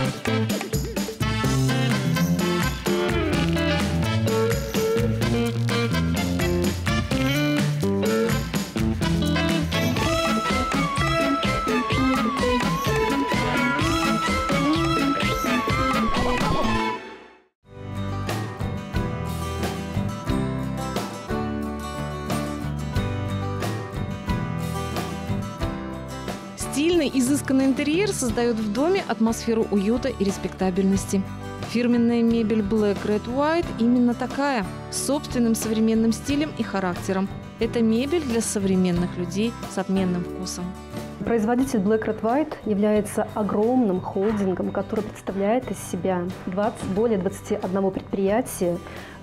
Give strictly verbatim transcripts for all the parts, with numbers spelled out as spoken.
Стильный, изысканный интерьер создает в доме атмосферу уюта и респектабельности. Фирменная мебель Black Red White именно такая, с собственным современным стилем и характером. Это мебель для современных людей с отменным вкусом. Производитель Black Red White является огромным холдингом, который представляет из себя двадцать, более двадцати одного предприятия,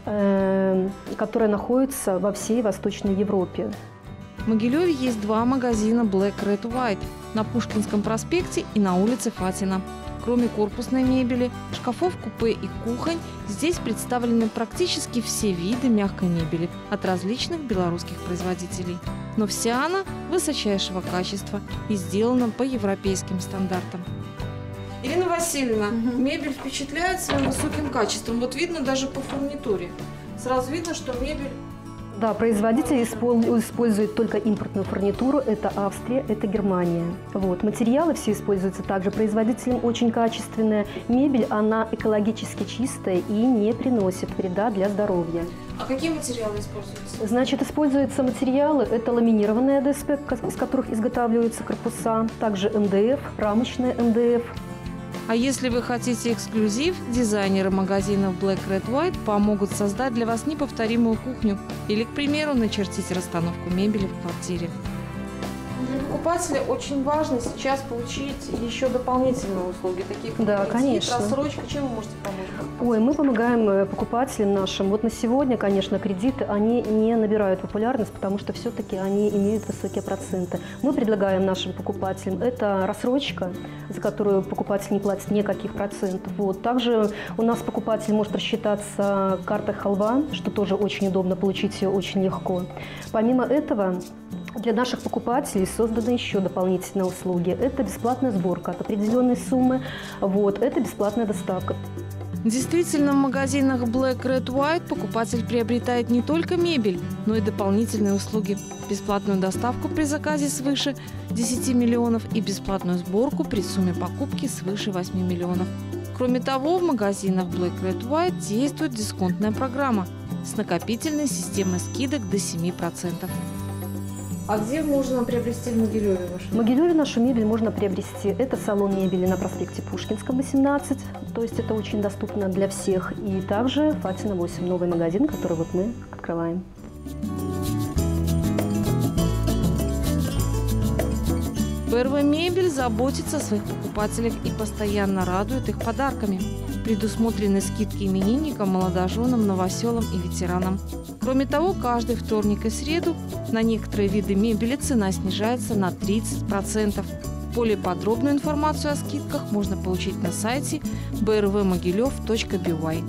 э, которые находятся во всей Восточной Европе. В Могилеве есть два магазина Black Red White на Пушкинском проспекте и на улице Фатина. Кроме корпусной мебели, шкафов, купе и кухонь, здесь представлены практически все виды мягкой мебели от различных белорусских производителей. Но вся она высочайшего качества и сделана по европейским стандартам. Ирина Васильевна, угу. Мебель впечатляет своим высоким качеством. Вот видно даже по фурнитуре. Сразу видно, что мебель... Да, производитель использует только импортную фурнитуру. Это Австрия, это Германия. Вот. Материалы все используются также производителем очень качественная. Мебель, она экологически чистая и не приносит вреда для здоровья. А какие материалы используются? Значит, используются материалы, это ламинированные ДСП, из которых изготавливаются корпуса, также эм дэ эф, рамочные эм дэ эф. А если вы хотите эксклюзив, дизайнеры магазинов Black Red White помогут создать для вас неповторимую кухню или, к примеру, начертить расстановку мебели в квартире. Для покупателя очень важно сейчас получить еще дополнительные услуги, такие как да, кредит, конечно. рассрочка. Чем вы можете помочь? Ой, мы помогаем покупателям нашим. Вот на сегодня, конечно, кредиты, они не набирают популярность, потому что все-таки они имеют высокие проценты. Мы предлагаем нашим покупателям, это рассрочка, за которую покупатель не платит никаких процентов. Вот. Также у нас покупатель может рассчитаться картой халва, что тоже очень удобно, получить ее очень легко. Помимо этого, для наших покупателей созданы еще дополнительные услуги. Это бесплатная сборка от определенной суммы, вот, это бесплатная доставка. Действительно, в магазинах Black Red White покупатель приобретает не только мебель, но и дополнительные услуги. Бесплатную доставку при заказе свыше десяти миллионов и бесплатную сборку при сумме покупки свыше восьми миллионов. Кроме того, в магазинах Black Red White действует дисконтная программа с накопительной системой скидок до семи процентов. А где можно приобрести в Могилеве вашу? В Могилеве нашу мебель можно приобрести. Это салон мебели на проспекте Пушкинском, восемнадцать. То есть это очень доступно для всех. И также Фатина восемь, новый магазин, который вот мы открываем. бэ эр вэ Мебель заботится о своих покупателях и постоянно радует их подарками. Предусмотрены скидки именинникам, молодоженам, новоселам и ветеранам. Кроме того, каждый вторник и среду на некоторые виды мебели цена снижается на тридцать процентов. Более подробную информацию о скидках можно получить на сайте бэ эр вэ могилев точка би уай.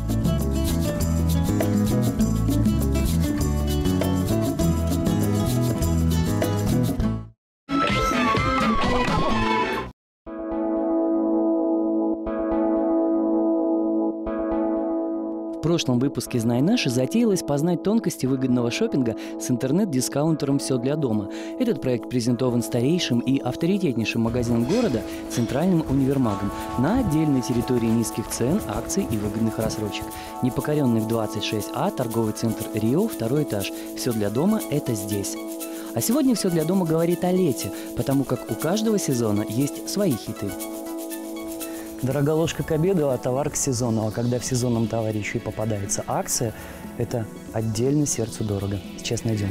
В прошлом выпуске «Знай наши» затеялось познать тонкости выгодного шопинга с интернет-дискаунтером «Все для дома». Этот проект презентован старейшим и авторитетнейшим магазином города «Центральным универмагом» на отдельной территории низких цен, акций и выгодных рассрочек. Непокоренный в двадцать шесть А торговый центр «Рио», второй этаж. «Все для дома» – это здесь. А сегодня «Все для дома» говорит о лете, потому как у каждого сезона есть свои хиты. Дорога ложка к обеду, а товар к сезону. А когда в сезонном товаре еще и попадается акция, это отдельно сердцу дорого. Сейчас найдем.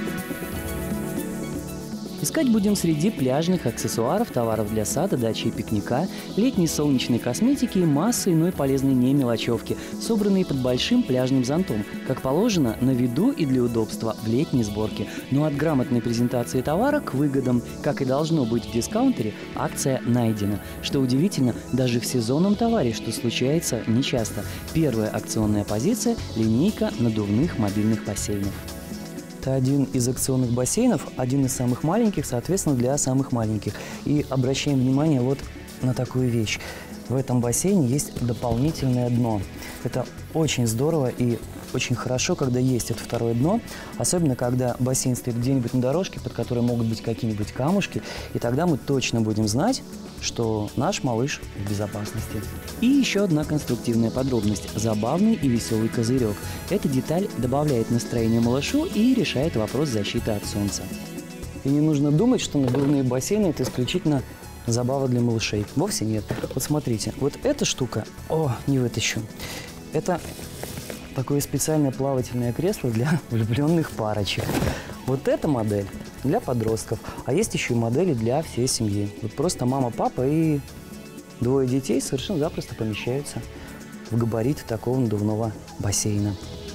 Искать будем среди пляжных аксессуаров, товаров для сада, дачи и пикника, летней солнечной косметики и массы иной полезной не мелочевки, собранные под большим пляжным зонтом, как положено, на виду и для удобства в летней сборке. Но от грамотной презентации товара к выгодам, как и должно быть в дискаунтере, акция найдена. Что удивительно, даже в сезонном товаре, что случается нечасто. Первая акционная позиция – линейка надувных мобильных бассейнов. Это один из акционных бассейнов, один из самых маленьких, соответственно, для самых маленьких. И обращаем внимание вот на такую вещь. в этом бассейне есть дополнительное дно. Это очень здорово и очень хорошо, когда есть это второе дно, особенно когда бассейн стоит где-нибудь на дорожке, под которой могут быть какие-нибудь камушки, и тогда мы точно будем знать, что наш малыш в безопасности. И еще одна конструктивная подробность – забавный и веселый козырек. Эта деталь добавляет настроение малышу и решает вопрос защиты от солнца. И не нужно думать, что надувные бассейны – это исключительно забава для малышей. Вовсе нет. Вот смотрите, вот эта штука, о, не вытащу, это такое специальное плавательное кресло для влюбленных парочек. Вот эта модель для подростков, а есть еще и модели для всей семьи. Вот просто мама, папа и двое детей совершенно запросто помещаются в габариты такого надувного бассейна.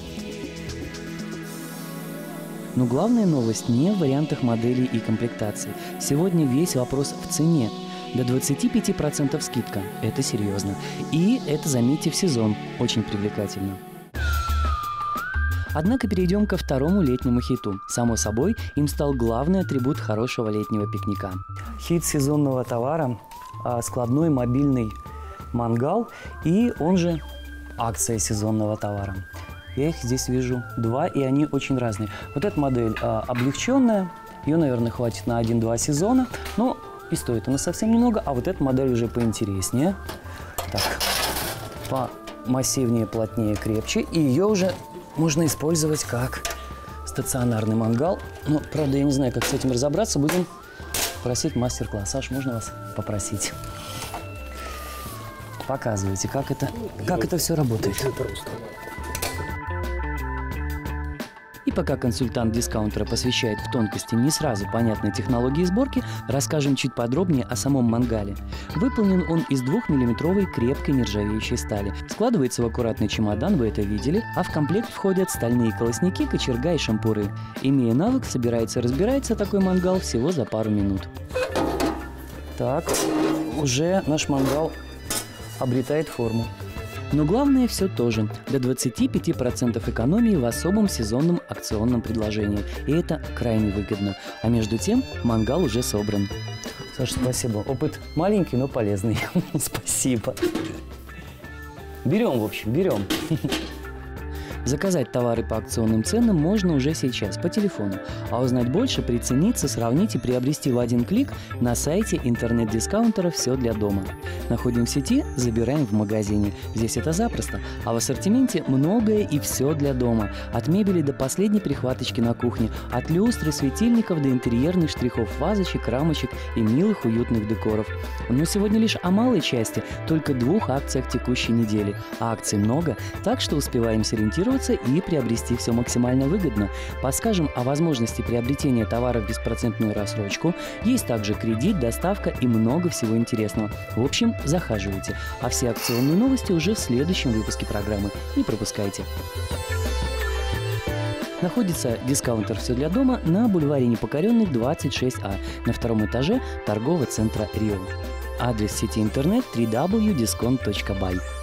Но главная новость не в вариантах моделей и комплектаций. Сегодня весь вопрос в цене. До двадцати пяти процентов скидка. Это серьезно. И это, заметьте, в сезон. Очень привлекательно. Однако перейдем ко второму летнему хиту. Само собой, им стал главный атрибут хорошего летнего пикника. Хит сезонного товара – складной мобильный мангал, и он же акция сезонного товара. Я их здесь вижу два, и они очень разные. Вот эта модель а, облегченная, ее, наверное, хватит на один-два сезона, но и стоит она совсем немного, а вот эта модель уже поинтереснее. Так, помассивнее, плотнее, крепче, и ее уже можно использовать как стационарный мангал. Ну, правда, я не знаю, как с этим разобраться, будем просить мастер-класс. Саш, можно вас попросить? Показывайте, как это, как это все работает. И пока консультант дискаунтера посвящает в тонкости не сразу понятной технологии сборки, расскажем чуть подробнее о самом мангале. Выполнен он из двухмиллиметровой крепкой нержавеющей стали. Складывается в аккуратный чемодан, вы это видели, а в комплект входят стальные колосники, кочерга и шампуры. Имея навык, собирается и разбирается такой мангал всего за пару минут. Так, уже наш мангал обретает форму. Но главное все то же – до двадцати пяти процентов экономии в особом сезонном акционном предложении. И это крайне выгодно. А между тем мангал уже собран. Саша, спасибо. Опыт маленький, но полезный. Спасибо. Берем, в общем, берем. Заказать товары по акционным ценам можно уже сейчас по телефону, а узнать больше, прицениться, сравнить и приобрести в один клик на сайте интернет-дискаунтера «Все для дома». Находим в сети, забираем в магазине. Здесь это запросто, а в ассортименте многое и все для дома. От мебели до последней прихваточки на кухне, от люстры, светильников до интерьерных штрихов, вазочек, рамочек и милых уютных декоров. Но сегодня лишь о малой части, только двух акциях текущей недели. А акций много, так что успеваем сориентироваться и приобрести все максимально выгодно. Подскажем о возможности приобретения товара в беспроцентную рассрочку. Есть также кредит, доставка и много всего интересного. В общем, захаживайте. А все акционные новости уже в следующем выпуске программы. Не пропускайте. Находится дискаунтер «Все для дома» на бульваре Непокоренных, двадцать шесть А, на втором этаже торгового центра «Рио». Адрес сети интернет дабл ю дабл ю дабл ю точка дисконт точка бай.